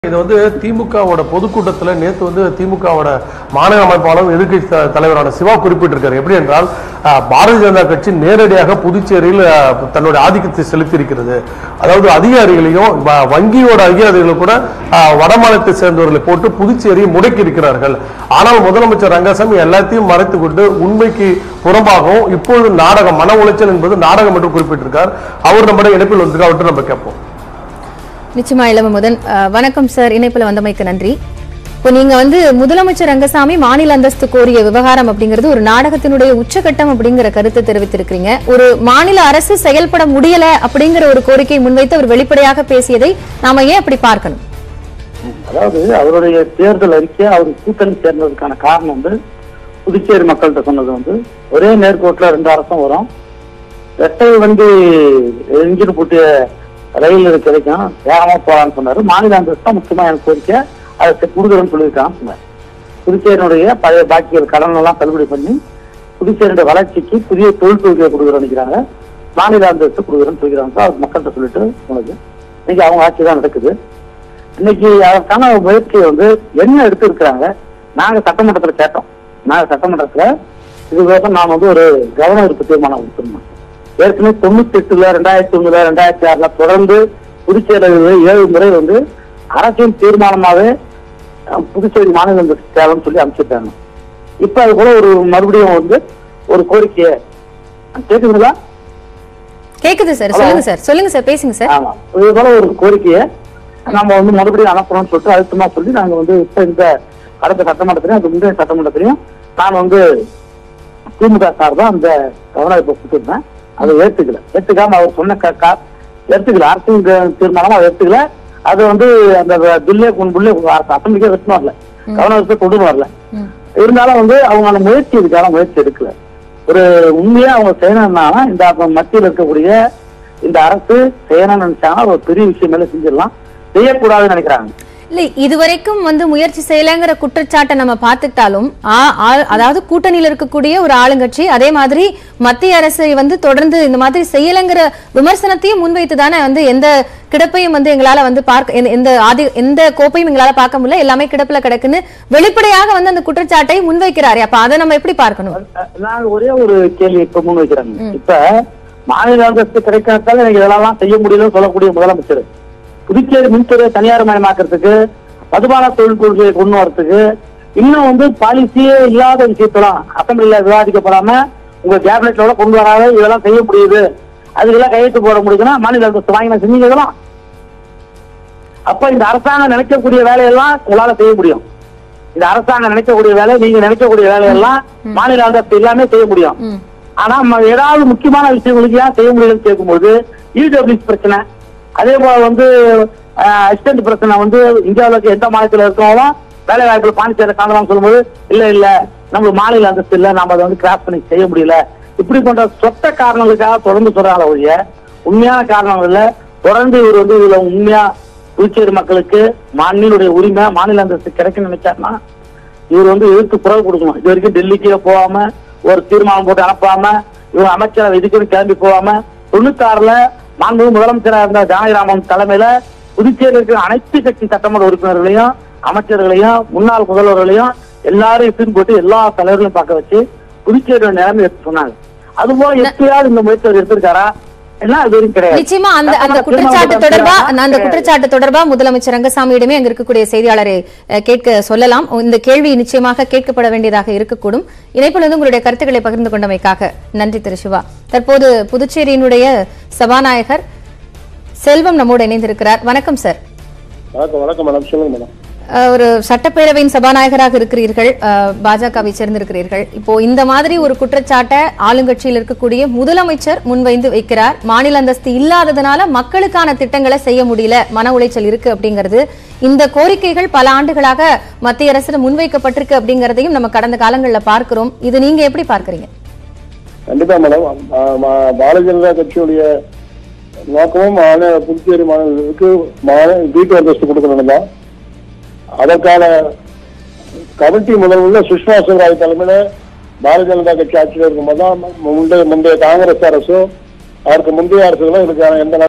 இது வந்து திமுகவோட பொதுக்கூட்டத்தில் நேற்று வந்து திமுகவோட மாநில அமைப்பாளர் எதிர்க்கட்சி தலைவரான சிவா குறிப்பிட்டிருக்காரு. எப்படி என்றால் பாரதிய ஜனதா கட்சி நேரடியாக புதுச்சேரியில் தன்னுடைய ஆதிக்கத்தை செலுத்தியிருக்கிறது. அதாவது அதிகாரிகளையும் வங்கியோட அதிகாரிகளும் கூட வடமாநிலத்தை சேர்ந்தவர்களை போட்டு புதுச்சேரியை முடக்கி இருக்கிறார்கள். ஆனால் முதலமைச்சர் ரங்கசாமி எல்லாத்தையும் மறைத்து கொண்டு உண்மைக்கு புறம்பாகவும் இப்பொழுது நாடகம் மன உளைச்சல் என்பது நாடகம் என்று குறிப்பிட்டிருக்கார். அவர் நம்முடைய இணைப்பில் வந்து அவற்றை நம்ம கேட்போம். நிச்சயமா இளமுதன் வணக்கம் சார், இணைப்புல வந்தமைக்கு நன்றி. இப்போ நீங்க வந்து முதலமைச்சர் ரங்கசாமி மாநில அந்தஸ்து கோரிய விவகாரம் அப்படிங்கிறது ஒரு நாடகத்தினுடைய உச்சகட்டம் அப்படிங்கிற கருத்தை தெரிவித்திருக்கிறீங்க. ஒரு மாநில அரசு செயல்பட முடியல அப்படிங்கிற ஒரு கோரிக்கை முன்வைத்து அவர் வெளிப்படையாக பேசியதை நாம ஏன் அப்படி பார்க்கணும்? அதாவது அவருடைய தேர்தல் அறிக்கை அவர் கூட்டணி சேர்ந்ததுக்கான காரணம் வந்து புதுச்சேரி மக்கள்கிட்ட சொன்னது வந்து ஒரே நேர்கோட்டில் 2 அரசும் வரும், ரெட்டை வண்டி இன்ஜின் பூட்டிய ரயில் கிடைக்கும், வேகமா போகலான்னு சொன்னாரு. மாநில அந்தஸ்து தான் முக்கியமா எனக்கு கோரிக்கை, அதை கொடுக்குறேன்னு சொல்லியிருக்கான்னு சொன்னார். புதுச்சேரியினுடைய பழைய பாக்கிய கடன் எல்லாம் தள்ளுபடி பண்ணி புதுச்சேரியுடைய வளர்ச்சிக்கு புதிய தொழில் கொள்கையை கொடுக்குறோன்னு நினைக்கிறாங்க. மாநில அந்தஸ்து கொடுக்குறேன்னு சொல்லிக்கிறாங்க. அவர் மக்கள்கிட்ட சொல்லிட்டு போனது இன்னைக்கு அவங்க ஆட்சி தான் நடக்குது. இன்னைக்கு அதற்கான முயற்சியை வந்து என்ன எடுத்து இருக்கிறாங்க. நாங்க சட்டமன்றத்துல கேட்டோம். நாங்க சட்டமன்றத்துல இதுவரை நான் வந்து ஒரு கவன ஈர்ப்பு தீர்மானம் கொடுத்துருந்தோம். ஏற்கனவே 98, 2001, 2006 தொடர்ந்து புதுச்சேரியில் 7 முறை வந்து அரசின் தீர்மானமாவே புதுச்சேரி மாநில அந்தஸ்து தேவைன்னு சொல்லி அமைச்சிருக்காங்க. இப்ப அது கூட ஒரு மறுபடியும் வந்து ஒரு கோரிக்கையை கேக்குதுங்களா? கேக்குது சார், சொல்லுங்க சார், சொல்லுங்க சார், பேசுங்க சார். ஆமா, இது போல ஒரு கோரிக்கையை நம்ம வந்து மறுபடியும் அனுப்பணும்னு சொல்லிட்டு அழுத்தமா சொல்லி நாங்க வந்து இப்ப இந்த அடுத்த சட்டமன்றத்திலையும் அது முந்தைய சட்டமன்றத்திலையும் நான் வந்து திமுக சார்பா அந்த கவன ஈர்ப்பு கொடுத்துருந்தேன். அதை ஏத்துக்காம அவர் சொன்ன எடுத்துக்கல, அரசின் தீர்மானம் அதை எடுத்துக்கல. அது வந்து அந்த பில்லே அசம்பிளிக்கே வெட்டணும் வரல, கவர்னருக்கு கொண்டு வரல. இருந்தாலும் வந்து அவங்க அந்த முயற்சி எடுக்கல. ஒரு உண்மையா அவங்க செய்யணும்னா இந்த மத்தியில் இருக்கக்கூடிய இந்த அரசு செய்யணும்னு நினைச்சாங்கன்னா ஒரு பெரிய விஷயம் மேல செஞ்சிடலாம். செய்யக்கூடாதுன்னு நினைக்கிறாங்க. இல்ல, இதுவரைக்கும் வந்து முயற்சி செய்யலங்கிற குற்றச்சாட்டை நம்ம பார்த்துட்டாலும் அதாவது கூட்டணியில் இருக்கக்கூடிய ஒரு ஆளுங்கட்சி அதே மாதிரி மத்திய அரசை வந்து தொடர்ந்து இந்த மாதிரி செய்யலங்கிற விமர்சனத்தையும் முன்வைத்து தானே வந்து எந்த கிடப்பையும் வந்து எங்களால வந்து பார்க்க எந்த கோப்பையும் எங்களால பார்க்க முடியல, எல்லாமே கிடப்புல கிடக்குன்னு வெளிப்படையாக வந்து அந்த குற்றச்சாட்டை முன்வைக்கிறாரு. அப்ப அதை நம்ம எப்படி பார்க்கணும்? நாங்க ஒரே ஒரு கேள்வி இப்ப முன்வைக்கிறாங்க. இப்ப மாநில அந்தஸ்து கிடைக்காதால எனக்கு இதெல்லாம் செய்ய முடியலன்னு சொல்லக்கூடிய முதலமைச்சர் புதுச்சேரி மின்துறையை தனியார் மயமாக்குறதுக்கு, மதுபான தொழில் கொள்கையை கொண்டு வரதுக்கு, இன்னும் வந்து பாலிசியே இல்லாத விஷயத்தெல்லாம் அசம்பிளில விவாதிக்கப்படாம உங்க கேபினெட்ல கொண்டு வராத இதெல்லாம் செய்ய முடியுது, அதுக்கெல்லாம் கையெழுத்து போட முடியுதுன்னா மாநில அந்தஸ்து வாங்கி நான் செஞ்சீங்கலாம். அப்ப இந்த அரசாங்கம் நினைக்கக்கூடிய வேலையெல்லாம் உங்களால செய்ய முடியும். இந்த அரசாங்கம் நினைக்கக்கூடிய வேலை, நீங்க நினைக்கக்கூடிய வேலையெல்லாம் மாநில அந்தஸ்து எல்லாமே செய்ய முடியும். ஆனா ஏதாவது முக்கியமான விஷயங்களுக்கு ஏன் செய்ய முடியும்னு கேட்கும்போது இடபிள்யூஎஸ் பிரச்சனை, அதே போல வந்து அசிஸ்டன்ட் பிரச்சனை வந்து இந்தியாவுக்கு எந்த மாநிலத்தில் இருக்கவங்களும் வேலை வாய்ப்புல பாண்டிச்சேரி காணலாம் சொல்லும்போது இல்ல நம்ம மாநில அந்தஸ்து இல்ல, நம்ம அதை வந்து கிராஸ் பண்ணி செய்ய முடியல, இப்படி போன்ற சொத்த காரணங்களுக்காக தொடர்ந்து சொல்றாங்க ஒழிய உண்மையான காரணங்கள் இல்ல. தொடர்ந்து இவர் வந்து இதுல உண்மையா புதுச்சேரி மக்களுக்கு மாநில உரிமை மாநில அந்தஸ்து கிடைக்குன்னு நினைச்சாருன்னா இவர் வந்து எதிர்த்து குரல் கொடுக்கணும். இது வரைக்கும் டெல்லிக்கே போகாம ஒரு தீர்மானம் போட்டு அனுப்பாம இவர் அமைச்சரை இதுக்குன்னு கிளம்பி போகாம 96ல மாண்பு முதலமைச்சராக இருந்த ஜானகிராமன் தலைமையில புதுச்சேரியில் இருக்கிற அனைத்து கட்சி சட்டமன்ற உறுப்பினர்களையும் அமைச்சர்களையும் முன்னாள் முதல்வர்களையும் எல்லாரும் இட்டு போட்டு எல்லா தலைவர்களையும் பார்க்க வச்சு புதுச்சேரியோட நிலைமை எடுத்து சொன்னாங்க. அதுபோல எப்பயாவது இந்த முயற்சி எடுத்திருக்காரா? நிச்சயமா அந்த குற்றச்சாட்டு தொடர்பா முதலமைச்சர் ரங்கசாமியிடமே அங்க இருக்கக்கூடிய செய்தியாளரை கேட்க சொல்லலாம். இந்த கேள்வி நிச்சயமாக கேட்கப்பட வேண்டியதாக இருக்கக்கூடும். இணைப்பில் வந்து உங்களுடைய கருத்துக்களை பகிர்ந்து கொண்டமைக்காக நன்றி திரு சிவா. தற்போது புதுச்சேரியினுடைய சபாநாயகர் செல்வம் நம்மோடு இணைந்திருக்கிறார். வணக்கம் சார். வணக்கம் மேடம், சொல்லுங்க மேடம். ஒரு சட்டப்பேரவையின் சபாநாயகராக இருக்கிறீர்கள், பாஜகவை சேர்ந்திருக்கிறீர்கள். இப்போ இந்த மாதிரி ஒரு குற்றச்சாட்டை ஆளுங்கட்சியில் இருக்கக்கூடிய முதலமைச்சர் முன்வைந்து வைக்கிறார். மாநில அந்தஸ்து இல்லாததுனால மக்களுக்கான திட்டங்களை செய்ய முடியல, மன உளைச்சல் இருக்கு அப்படிங்கிறது. இந்த கோரிக்கைகள் பல ஆண்டுகளாக மத்திய அரசு முன்வைக்கப்பட்டிருக்கு அப்படிங்கறதையும் நம்ம கடந்த காலங்களில் பார்க்கிறோம். இது நீங்க எப்படி பார்க்கறீங்க? கண்டிப்பா மேடம், பாரதிய ஜனதா கட்சியுடைய நோக்கமும் புதுச்சேரி மாநிலத்துக்கு வீட்டு அந்தஸ்து கொடுக்கணும் தான். அதற்கான கமிட்டி முதல்ல சுஷ்மா ஸ்வராஜ் தலைமையில பாரதிய ஜனதா கட்சி ஆட்சியில் இருக்கும்போது தான் முந்தைய காங்கிரஸ் அரசும் அதற்கு முந்தைய அரசுகளும் இதுக்கான எந்த